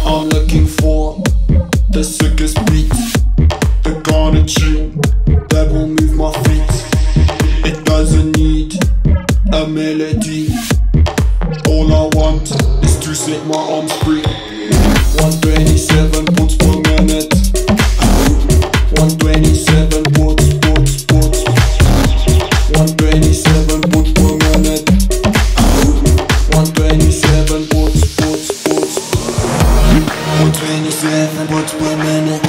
I'm looking for the sickest beats, the kind of tune that will move my feet. It doesn't need a melody. All I want is to set my arms free. 127 beats per minute. 127 beats. 127 beats per minute. 127 beats. 127 beats per minute.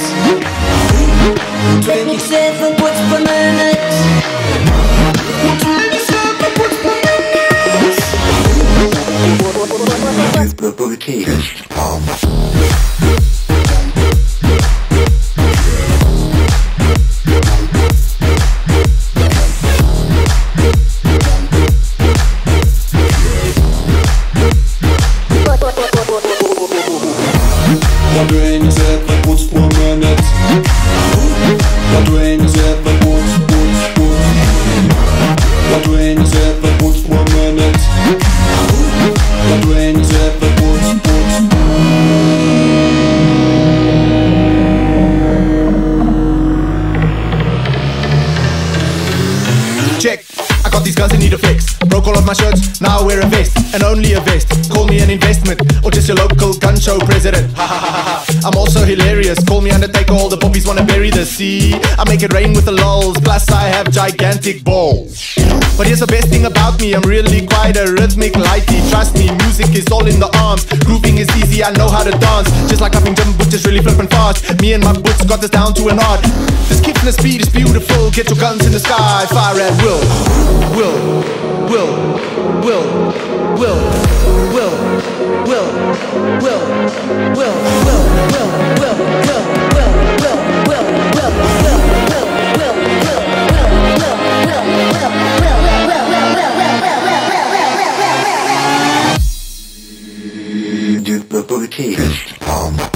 127 beats per minute. 127 beats per Check, I got these guns that need a fix. Broke all of my shirts, now I wear a vest, and only a vest. Call me an investment, or just your local gun show president. Ha ha ha ha. I'm also hilarious, call me Undertaker, all the poppies wanna bury the sea. I make it rain with the lulls, plus I have gigantic balls. But here's the best thing about me, I'm really quite a rhythmic lighty. Trust me, music is all in the arms. Grooving is easy, I know how to dance. Just like upping jump, but just really flipping fast. Me and my boots got this down to an art. This kick and the speed is beautiful. Get your guns in the sky, fire at will. Du booty.